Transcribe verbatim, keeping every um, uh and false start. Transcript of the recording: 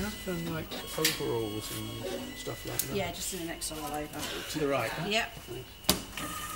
enough? And like overalls and stuff like that? Yeah, just in the next aisle over. To the right, huh? Yep. Thanks.